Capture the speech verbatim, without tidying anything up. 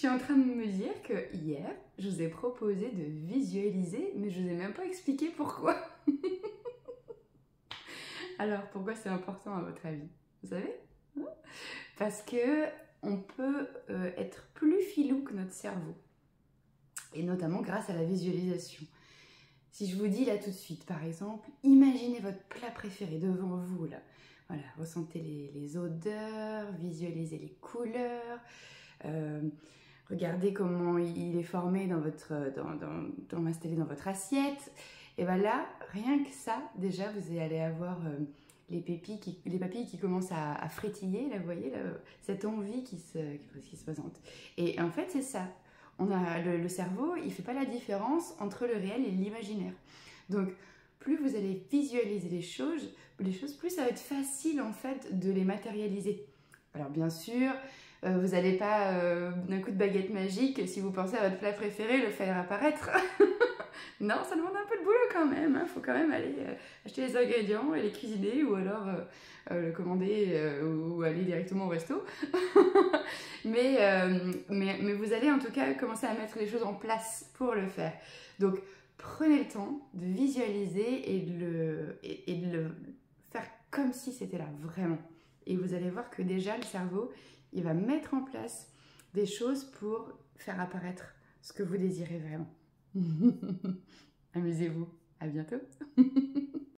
suis en train de me dire que hier, je vous ai proposé de visualiser, mais je vous ai même pas expliqué pourquoi. Alors, pourquoi c'est important à votre avis? Vous savez? Parce que on peut euh, être plus filou que notre cerveau, et notamment grâce à la visualisation. Si je vous dis là tout de suite, par exemple, imaginez votre plat préféré devant vous, là. Voilà, ressentez les, les odeurs, visualisez les couleurs, euh, regardez comment il est formé dans votre, dans, dans, dans, installé dans votre assiette. Et bien là, rien que ça, déjà, vous allez avoir euh, les, papilles qui, les papilles qui commencent à, à frétiller, là, vous voyez, là, cette envie qui se, qui se présente. Et en fait, c'est ça. On a, le, le cerveau, il ne fait pas la différence entre le réel et l'imaginaire. Donc, plus vous allez visualiser les choses, les choses, plus ça va être facile en fait de les matérialiser. Alors bien sûr, euh, vous n'allez pas euh, d'un coup de baguette magique, si vous pensez à votre plat préféré, le faire apparaître. Non, ça demande un peu de boulot quand même. Il hein. faut quand même aller euh, acheter les ingrédients et les cuisiner ou alors euh, euh, le commander euh, ou aller directement au resto. mais, euh, mais, mais vous allez en tout cas commencer à mettre les choses en place pour le faire. Donc, prenez le temps de visualiser et de le, et, et de le faire comme si c'était là, vraiment. Et vous allez voir que déjà, le cerveau, il va mettre en place des choses pour faire apparaître ce que vous désirez vraiment. Amusez-vous. À bientôt.